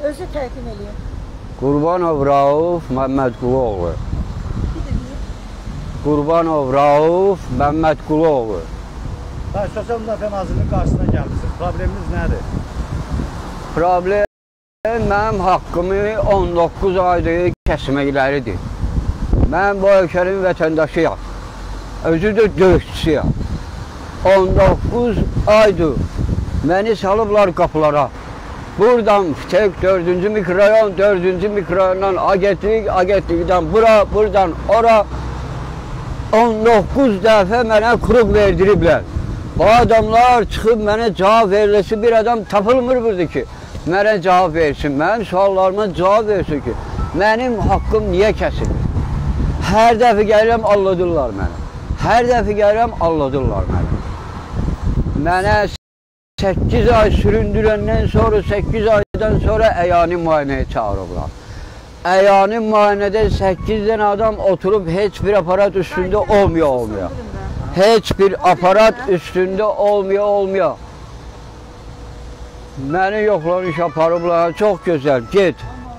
Özü təqdim edin. Qurbanov Rauf Məmmədquluoğlu. Qurbanov Rauf Məmmədquluoğlu. Sosial Müdafiə Nazirliyinin qarşısına gəlmişsiniz. Probleminiz nədir? Problem mənim haqqımı 19 aydır kəsməkləridir. Mən bu ölkənin vətəndaşıyam. Özü də döyüşçüyəm. 19 aydır məni salıblar qapılara. Buradan tek 4-cü mikrorayon, 4-cü mikrorayondan agentlikdən bura, buradan ora 19 dəfə mənə kuruq verdiriblər. Bu adamlar çıxıb mənə cavab verilisi bir adam tapılmır burada ki, mənə cavab versin, mənim suallarıma cavab versin ki, mənim haqqım niyə kəsilir? Hər dəfə gəlirəm, alladırlar məni. Hər dəfə gəlirəm, alladırlar məni. Mənə 8 ay süründürəndən sonra, 8 aydan sonra əyani müayinəyə çağırıblar. Əyani müayinədə 8 dənə adam oturub heç bir aparat üstündə olmuyor. Heç bir aparat üstündə olmuyor. Məni yoxlanış aparıblar, çox gözəl, get.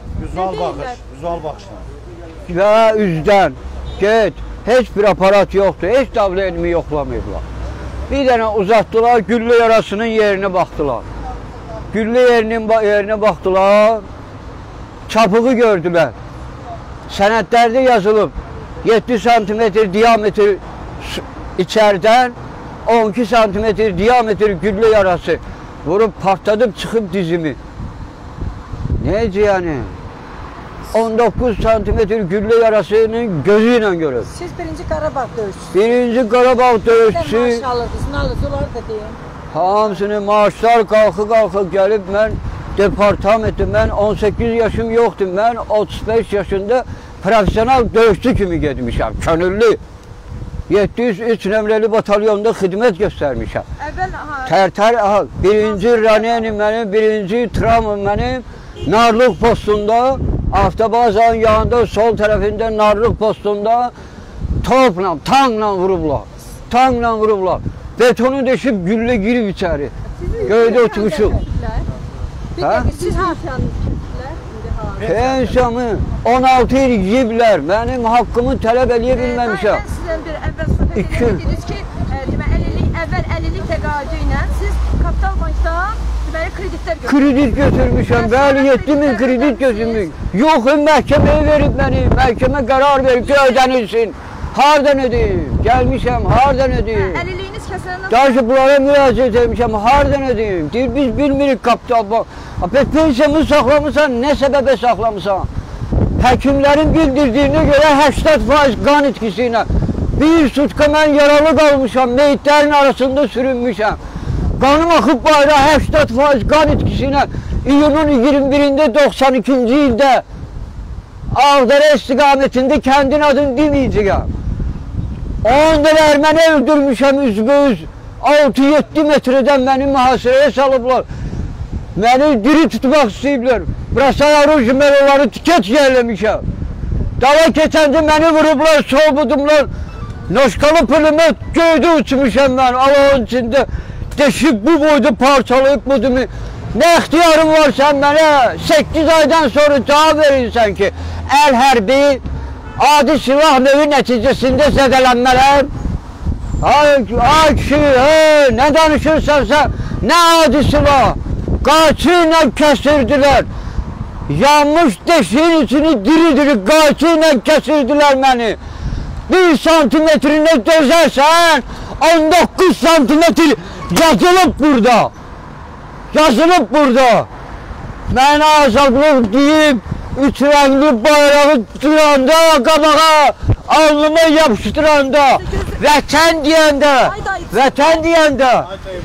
Vizual baxışla. Və üzdən, get. Heç bir aparat yoxdur, heç davlenimi yoxlamayıblar. Bir dənə uzatdılar, güllə yarasının yerinə baxdılar. Güllə yerinə baxdılar, çapığı gördülər. Sənədlərdə yazılıb 7 santimetr diametr içərdən 12 santimetr diametr güllə yarası vurub partladıb çıxıb dizimi. Necə yəni? 19 santimetr güllə yarasının gözü ilə görüb. Siz birinci Qarabağ döyüşçüsünüz. Birinci Qarabağ döyüşçüsü. Maaş alırdınız, nə alırdınız, da deyin. Hamısını maaşlar qalxı gəlib, mən departamentdə, mən 18 yaşım yoxdur, mən 35 yaşında profesional döyüşçü kimi getmişəm, könüllü. 703 nömrəli batalyonda xidmət göstərmişəm. Tərtər, birinci Raneni mənim, birinci Tramım mənim, Narlıq postunda, avtobazanın yanında, sol tərəfində Narlıq postunda topla, tankla vurublar. Betonu deşib güllə girib içəri. Göydə oturmuşuq. Siz hansı Pensiyamı 16 il yiyiblər, mənim haqqımı tələb eləyə bilməmişəm. Mən sizdən bir əvvəl söhbət ediniz ki, əvvəl 50-lik təqaüdü ilə siz Kapital Bankdan kreditlər götürmüşsünüz. Kredit götürmüşəm, bəli, 7000 kredit götürmüşəm. Yox, məhkəməyə verib məni, məhkəmə qərar verib ki, ödənilsin. Hardan ödəyim? Gəlmişəm, hardan ödəyim? 50-liyiniz kəsələndən... Daha ki, bunlara müraciət etmişəm, hardan ödəyim? Deyir, biz bilmirik Kapital Bank. Pensiyamı saxlamısan, nə səbəbə saxlamısan? Həkimlərin bildirdiyinə görə 80% qan itkisi ilə. Bir sutka mən yaralı qalmışam, meyitlərin arasında sürünmüşəm. Qanım axıb bayra 80% qan itkisi ilə iyunun 21-də 92-ci ildə Ağdərə istiqamətində kəndin adını deməyəcəyəm. 10 dəfə erməni öldürmüşəm üzbəüz. 6-7 metrədən məni mühasirəyə salıblar. Məni diri tutmaq istəyiblər. Brasay Aruji mən onları tüket yerləmişəm. Dava keçəndə məni vurublar, soğudumlar. Noşkalı pülümə göydə uçmuşam mən. Allahın içində deşib bu boyda parçalayıb budumu. Nə ixtiyarım var sən mənə? 8 aydan sonra cavab verirsən ki, əl hərbi adi silah növü nəticəsində zədələnmələr. Ay kişi, nə danışırsan sən? Nə adi silah? Qaçı ilə kəsirdilər. Yanmış deşiyin içini diri-diri qaçı ilə kəsirdilər məni. 1 santimetrinə dözərsən, 19 santimetr yazılıb burada. Yazılıb burada. Mənə azadlıq deyib, 3 rəngli bayrağı duranda, qabağa, alnıma yapışdıranda, vətən deyəndə,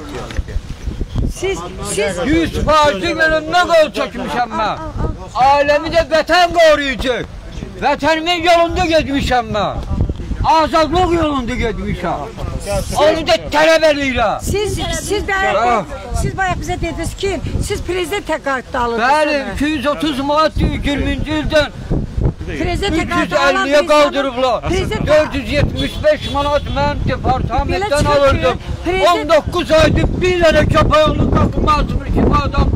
Siz 100% yolunda qol çəkmişəm mən. Ailəmi də vətən qoruyacaq. Vətənimin yolunda getmişəm mən. Azadlıq yolunda getmişəm. Onu da tələb edirəm. Siz bayaq bizə dediniz ki, siz prezident təqaüddə alırdınız. Bəli, 230 manat 20-ci ildən 350-yə qaldırıblar. 475 manat mən departamentdən alırdım. 19 aydır bir dənə köpəyonu qapımı açmış kimi adam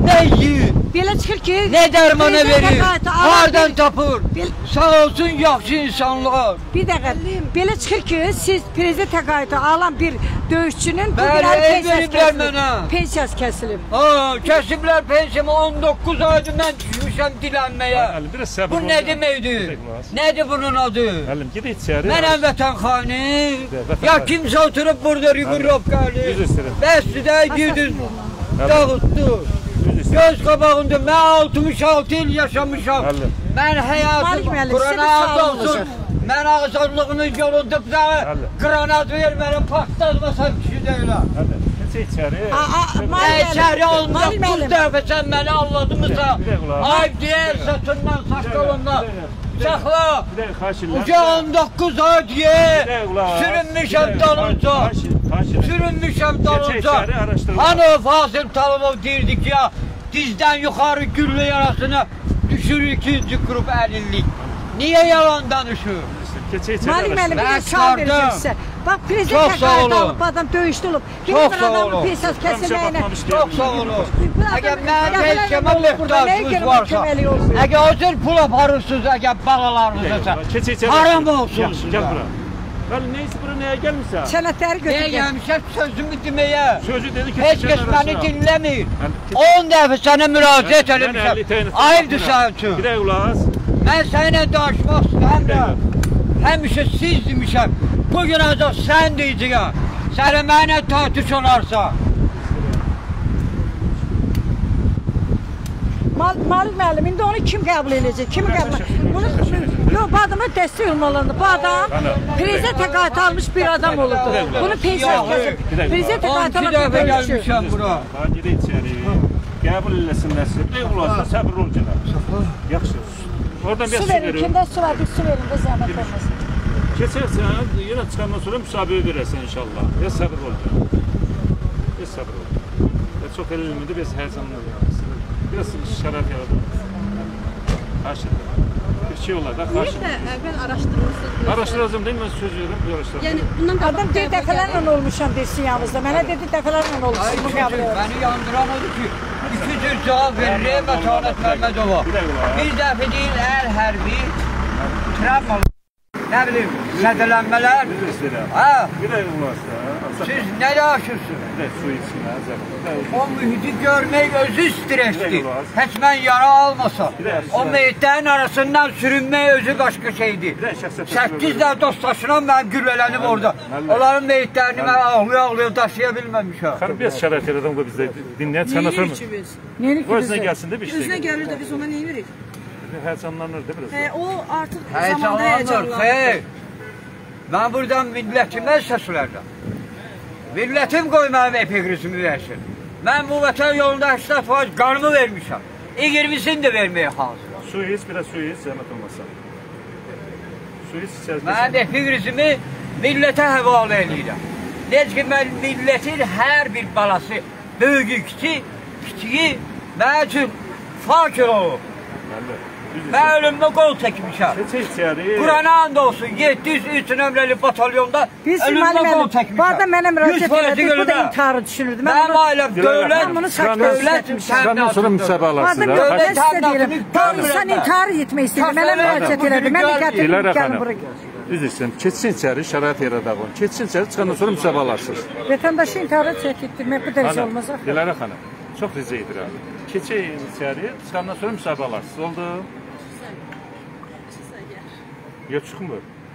ne yiyir? Belə çıxır ki, Ne dermanı prezident verir? təqaüdü alan Hardan bir- tapır? Sağ olsun yaxşı insanlar. Bir dəqiqə. Belə çıxır ki, siz prezident təqaüdü alan bir döyüşçünün bu Bəli, gün el veriblər mənə. Pensiyası kəsilib. Ha, kesibler pensiyamı 19 aydır ben düşmüşəm dilənməyə. Əlim, biraz səbir Bu ol. ne deməkdir? Nedir bunun adı? Əlim, gedək içəri. Mənəm vətən xani. vətən Ya xaini. kimsə oturub burada rigorov gəlir. Üzr istəyirəm. Bəsdir də girdin. Dağıtdı. Üzr istəyirəm. Göz qabağında mən 66 il yaşamışam. Əlim. Mən Malik həyatım müəllim, Qranat sizə bir sualım olsun. olacaq. Mən azadlığını yorulduqda Əlim. qranat vermərəm, partlatmasam kişi deyiləm. Əlim, keçək içəri. İçəri olmuş Malik 9 müəllim. dəfə sən məni alladımsa. Bir dəqiqə. Ay deyər saçından saqqalından. Saxla. Bir dəqiqə, xahiş edirəm. Uca 19 ay diye sürünmüşəm dalınca. Sürünmüşəm dalınca. içəri, araşdırma. Hani o Fasıl Talıbov deyirdik ya, dizdən yuxarı güllə yarasını düşür ikinci qrup əlillik. Niye yalan danışır? Keçək içəri. Malik müəllim Ben bir sual çıxardım. verəcəm sizə. Bax, prezident Çox sağ təqaüdü olun. alıb, adam döyüşdə olub. Çox Bir sağ adamın olun. pensiyası kəsilməyinə. Çok sağ olun. Əgər Ya, mənim ya, pensiyama ya, burada nəyə möhtacınız görə varsa, köməklik olsun? əgər o cür pul aparırsınız, əgər balalarınıza, Keçək içəri. haram olsun Yaxşı, sizə. gəl bura. Əlim, neyse bura nəyə gəlmirsən? Sənədləri Niye götürəcəm. gelmişəm sözümü deməyə? Sözü dedi ki, Heç kəs məni dinləmir. 10 dəfə sənə müraciət eləmişəm. Ayıbdır sənin üçün. Bir dəqiqə qulaq as. Mən səninlə danışmaq istəmirəm. Həmişə siz demişəm. Bugün ancaq sən deyəcəksən. Sənə mənə tartış olarsa. Malik müəllim, indi onu kim qəbul edəcək? Kim qəbul edəcək? Yox, bu adama dəstək olmalıdır. Bu adam prezident təqaüdü almış bir adam olurdu. Bunu pensiyası kəsib. Prezident təqaüdü 12 alan dəfə bir döyüşçü. gəlmişəm bura. Ha, gedək içəri. Qəbul eləsinlər sizi. Bir dəqiqə qulaq as, səbir ol gələ. Yaxşı. Oradan bir Su su verin, verin. kimdən su var? Bir su verin də zəhmət olmasın. Keçərsən, yenə çıxandan sonra müsabiqə verərsən inşallah. Ya səbir ol gələ. Ya səbir ol. Ya çox elilmidi, biz həyəcanlı. Biraz şərəf yaradır. Xahiş edirəm. Bir şey olar da, xahiş edirəm. Ümumiyyətlə əvvəl araşdırmışsınız. Araşdıracağım değil mi? Ben söz veririm, bir araşdıracağım. Yəni bundan Adam deyir dəfələrlə olmuşam deyirsin yanınızda. Mənə dedi dəfələrlə Ay olmuşsun. Bu qəbul çocuq, edin. beni yandıran odur ki, iki cür cevap verir Mətanət Məhmədova. Bir dəqiqə var. Bir dəfə deyil, hərbi, travmalar, nə bilim, zədələnmələr. Bir istəyirəm. Ha, Bir dəqiqə qulaq as da. siz nə danışırsınız? Bir dəqiqə su içsin, əzəl. O mühiti görmək özü stresdir. Heç mən yara almasam. O meyitlərin arasından sürünmək özü başqa şeydir. 8 də dostlaşıram mən güllələnib orada. Onların meyitlərini mən ağlaya-ağlaya daşıya bilməmişəm. Xanım, biraz şərəf yaradım da bizdə dinləyən çıxandan sonra. Neyirik ki O özünə bizə? gəlsin də bir şey. Özünə gəlir də biz ona nə edirik? Həyəcanlanır da biraz. O artıq zamanda Həyəcanlanır, həyəcanlanır. xeyr. Mən buradan millətimə səslərdim. Millətim qoy mənim epikrizimi versin. Mən bu vətən yolunda 80% qanımı vermişəm. 20'sini də verməyə hazır. Su iç, biraz su iç, zəhmət olmasa. Su iç içərisində. Mən epikrizimi millətə həvalə edirəm. Necə ki, mən millətin hər bir balası, böyüyü, kiçiyi mənim üçün fakir olub. Mən ölümdə qol çəkmişəm. Keçək içəri. Qurana and olsun, 703 nömrəli batalyonda Biz ölümdə qol müəllim, çəkmişəm. bu adam mənə müraciət 100% elədi, bu da ölümə. intiharı düşünürdü. Mənim ailəm dövlət, Ben bunu dövlət Çıxandan sonra müsahibə Bu alarsınız. adam ha? yox, mən sizə Təminatını deyirəm. Bu görmürəm insan mən. intihar etmək istəyir. Mənə müraciət elədi. Mən də gətirdim, Dilara gəlin xanım, bura. üzr istəyirəm. Keçsin içəri, şərait yaradağın. Keçsin içəri, çıxandan sonra müsahibə alarsınız. Vətəndaşı intiharı çəkdirmək bu dərəcə olmaz. axı. Dilara xanım, çox rica edirəm. Keçək içəri, çıxandan sonra müsahibə alarsınız. Oldu? Ya çıxmır.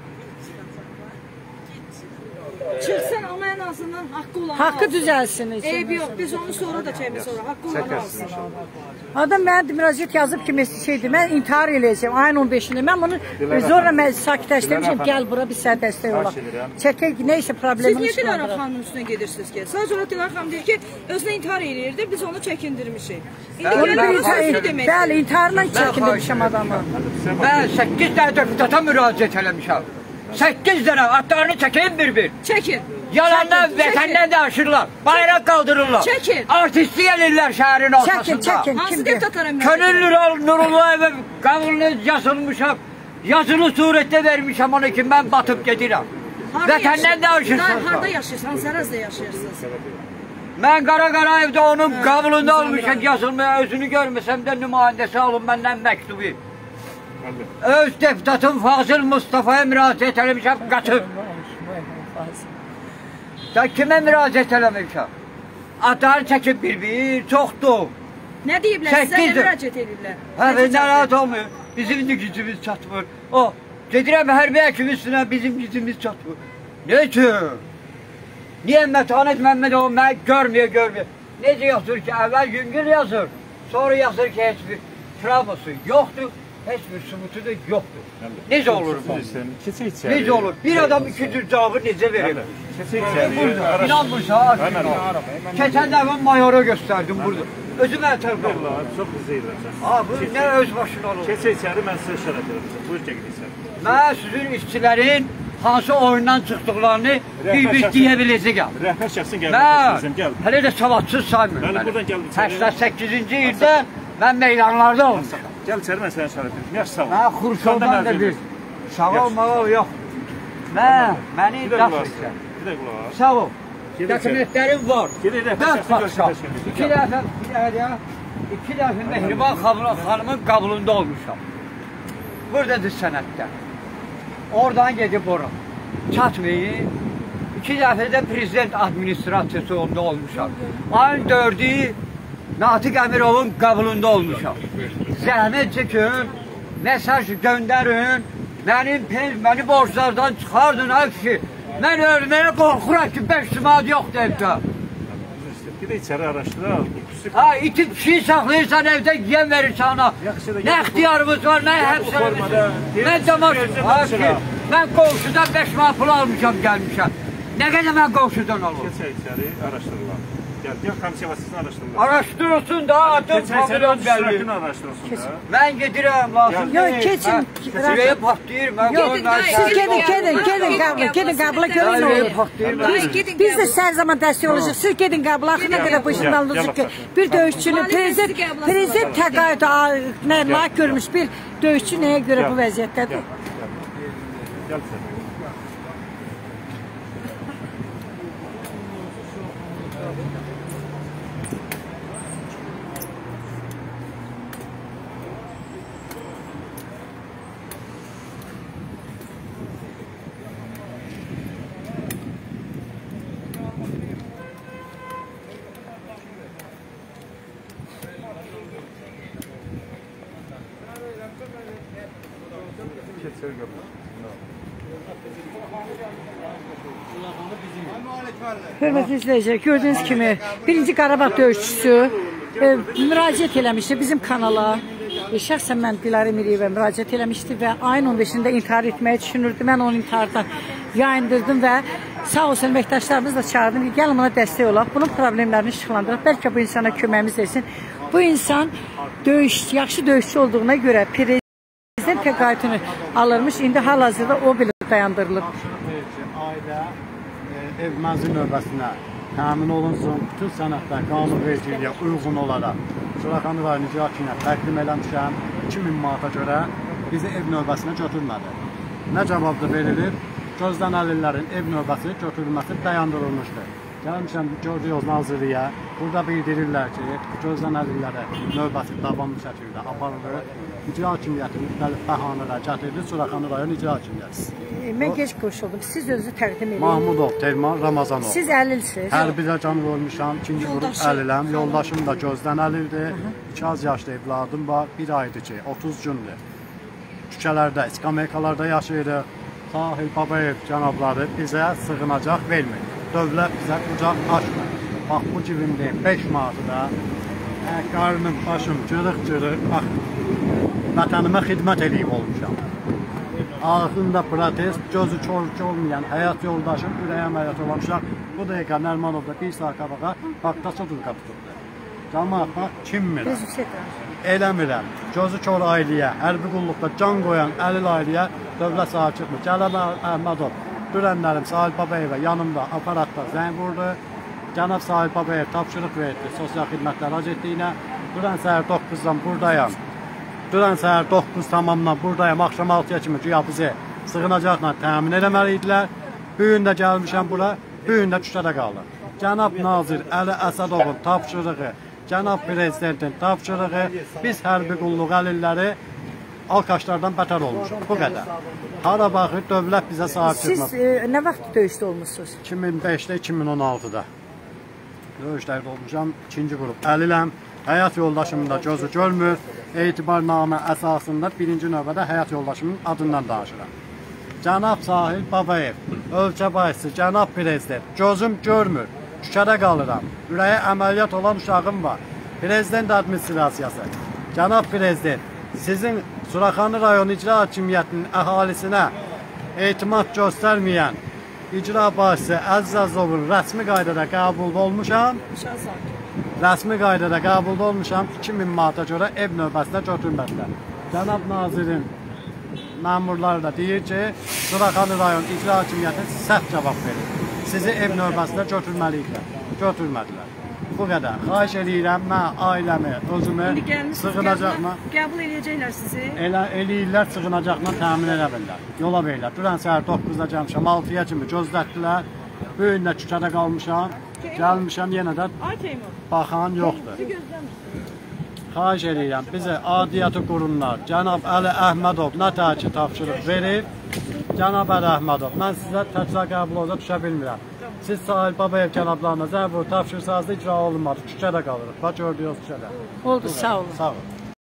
Çıxsın amma ən azından haqqı olan Haqqı düzəlsin. Eyb yox, biz onu sonra da çəkmiş sonra. Haqqı olan Çəkərsin alsın. inşallah. Adam mənə müraciət yazıb ki, şeydir, mən intihar eləyəcəm ayın 15-də. Mən bunu zorla mən sakitləşdirmişəm, gəl bura bir sənə dəstək olaq. Çəkək, neysə Siz problemini niyə Dilara çıxardıraq. xanımın üstünə gedirsiniz ki? Sadəcə olaraq Dilara xanım deyir ki, özünə intihar eləyirdi, biz onu çəkindirmişik. İndi Bəli, gəlin Bir bu sözü intihar- demək. Bəli, intiharla çəkindirmişəm adamı. Mən 8 dənə deputata müraciət eləmişəm. 8 dənə atlarını çəkeyim bir-bir. Çəkin. Yalandan Çəkin, vətəndən danışırlar. Bayraq qaldırırlar. Çəkin. Artistlik eləyirlər şəhərin Çəkin, ortasında. çəkin. Hansı Kimdir? deputatlara Könül Nurullayevə qavulunu yazılmışam. Yazılı surətdə vermişəm onu ki, mən batıb gedirəm. Vətəndən danışırsınız. Harada yaşayırsınız? Hansı ərazidə yaşayırsınız? Mən Qaraqarayevdə onun qabulunda olmuşam yazılmaya, özünü görməsəm də nümayəndəsi alın məndən məktubu. Öz deputatım Fazıl Mustafa'ya müraciət eləmişəm, qaçıb. Da kimə müraciət eləmişəm? Adları çəkib bir, çoxdur. Nə deyiblər, sizə nə müraciət edirlər? Hə, narahat olmuyor. Bizim de gücümüz çatmır. O, gedirəm hərbi həkim üstünə bizim gücümüz çatmır. Ne üçün? Niye Metanet Məhəmmədov mən görmüyor. Necə yazır ki, əvvəl Güngör yazır, sonra yazır ki, heç bir travması yoxdur, heç bir sübutu da yoxdur. Necə olur bu? Necə olur? Bir adam iki cür cavabı necə verir? İnanmırsa, keçən dəfə mayora göstərdim burada. Özüm ətərəm. Çox izləyirəm. Bu nə öz başına olur? Keçə içəri, mən sizə işarət edirəm. Buyur çəkin içəri. Mən sizin işçilərin hansı oyundan çıxdıqlarını bir deyə biləcəyəm. Rəhbər şəxsin gəlmək Mən hələ də savadsız saymıyorum. Mən buradan gəldim içəri. 88-ci ildə mən meydanlarda olmuşam. Gəl içəri, mən sənə işarət edirəm. Yaş sağ ol. Mən Xurşovdan da bir sağ olmağı yox. Məni daxilsən. Bir də qulaq. Sağ ol. Dokumentlərim var. İki dəfə Mehriban xanımın qabulunda olmuşam. Buradadır sənətdə. Oradan gedib ora. Çatmayın. İki dəfə də prezident administrasiyasında olmuşam. Ayın 4-ü Natiq Əmirovun qabulunda olmuşam. Zəhmət çəkin, mesaj göndərin, məni borclardan çıxardın ki, mən ölməyə qorxuram ki, 5 manat yoxdur evdə. Bir də içəri araşdıraq. İti pişiyi saxlayırsan evdə yiyən verirsən ona. Nə ixtiyarımız var, nə həbslərimiz var. Mən demək mən qovşudan 5 manat pul almışam, gəlmişəm. Nə qədər mən qovşudan alırım? Keçə içəri araşdırırlar. Gəl, komisiya vasitəsini araşdırırlar. Araşdırılsın da, adım familiyam bəlli. Mən gedirəm, lazım deyil. Yox, keçin. Sürəyə patlayır, mən qoyunlar. Siz gedin qəbula görün nə olur. Biz də hər zaman dəstək olacaq. Siz gedin qəbula, axına qədər bu işin alınacaq ki, bir döyüşçünü, prezident təqaüd layiq görmüş bir döyüşçü nəyə görə bu vəziyyətdədir? Gəl sən. Hörmətli izləyicilər, gördüyünüz kimi birinci Qarabağ döyüşçüsü müraciət eləmişdi bizim kanala. Şəxsən mən Dilarə Miriyevə müraciət eləmişdi və ayın 15-də intihar etməyi düşünürdü. Mən onu intihardan yayındırdım və sağ olsun əməkdaşlarımız da çağırdım ki, gəlin buna dəstək olaq. Bunun problemlərini işıqlandıraq. Bəlkə bu insana köməyimiz etsin. Bu insan yaxşı döyüşçü olduğuna görə prezident təqaüdünü alırmış. İndi hal-hazırda o belə dayandırılıb. Ailə ev mənzil növbəsinə təmin olunsun, bütün sənədlər qanunvericiliyə uyğun olaraq Suraxanı rayon icraçısına təqdim eləmişəm. 2000 manata görə bizi ev növbəsinə götürmədi. Nə cavab da verilir? Gözlənilirlərin ev növbəsi götürülməsi dayandırılmışdır. Gəlmişəm Gördüyüz Nazirliyə, burada bildirirlər ki, gözlənilirlərə növbəsi davamlı şəkildə aparılır. İcra hakimiyyəti müxtəlif bəhanələr gətirdi, Suraxanı rayon icra hakimiyyəti. Mən geç qoşuldum. Siz özünüzü təqdim edin. Mahmudov Telman Ramazanov. Siz əlilsiniz. Hərbidə can olmuşam, 2-ci qrup əliləm. Yoldaşım da gözdən əlildir. 2 az yaşlı evladım var. 1 aydır ki, 30 gündür. Küçələrdə, iskameykalarda yaşayırıq. Tahir Babayev cənabları bizə sığınacaq vermir. Dövlət bizə qucaq açmır. Bax bu cibimdə 5 manatı da qarnım, başım cırıq-cırıq, bax, vətənimə xidmət edib olmuşam. Ağzında protest, gözü çoruk olmayan həyat yoldaşım, ürək əməliyyat olmuşlar. Bu dəqiqə Nərmanovda 1 saat qabağa Bakda Çatılqa tutuldu. Cəmaat bax, kimmirəm. Eləmirəm. Gözü kör ailəyə, hərbi qulluqda can qoyan əlil ailəyə dövlət sahib çıxmır. Cəlal Əhmədov, dürənlərim Sahil Babayevə yanımda aparatda zəng vurdu. Cənab Sahil Babayev tapşırıq verdi Sosial Xidmətlər Agentliyinə. Dürən səhər 9-dan buradayam. Dürən səhər 9 tamamdan buradayım. Axşam 6-ya kimi güya bizi sığınacaqla təmin eləməli idilər. Bu gün də gəlmişəm bura, bu gün də küçədə qalır. Cənab Nazir Əli Əsədovun tapşırığı, Cənab Prezidentin tapşırığı, biz hərbi qulluq əlilləri alkaşlardan bətər olmuşuq. Bu qədər. Qarabağı dövlət bizə sahib Siz çıxmaz. nə vaxt döyüşdə olmusunuz? 2005-də, 2016-da döyüşlərdə olmuşam. 2-ci qrup əliləm. Həyat yoldaşımın da gözü görmür. Etibarnamə əsasında birinci növbədə həyat yoldaşımın adından danışıram. Cənab Sahil Babayev, ölkə başçısı, Cənab Prezident, gözüm görmür. Şükərə qalıram. Ürəyə əməliyyat olan uşağım var. Prezident administrasiyası. Cənab Prezident, sizin Suraxanı rayon icra hakimiyyətinin əhalisinə etimad göstərməyən icra başçısı Əziz Əzovun rəsmi qaydada qəbul olmuşam. Rəsmi qaydada qəbul olmuşam. 2000 manata görə ev növbəsinə götürmədilər. Cənab Nazirin məmurları da deyir ki, Suraxanı rayon icra hakimiyyəti səhv cavab verir. Sizi ev növbəsinə götürməliyiklər. Götürmədilər. Bu qədər. Xahiş edirəm, mən ailəmi, özümü sığınacaqma. Qəbul edəcəklər sizi. Elə eləyirlər, sığınacaqla təmin edə bilirlər. Yola verirlər. Dünən səhər 9-da gəlmişəm, 6-ya kimi gözlətdilər. Bu gün də Küçədə qalmışam. Gəlmişəm, yenə də baxan yoxdur. Xahiş edirəm, bizi adiyyatı qurumlar, Cənab Əli Əhmədov nə təki tapşırıq verir. Cənab Əli Əhmədov, mən sizə təkrar qəbul olacaq düşə bilmirəm. Siz Sahil Babayev cənablarına zəbur tapşırsanız da icra olunmadı. Küçədə qalırıq. Bax gördüyünüz küçədə. Oldu, sağ olun. Sağ olun.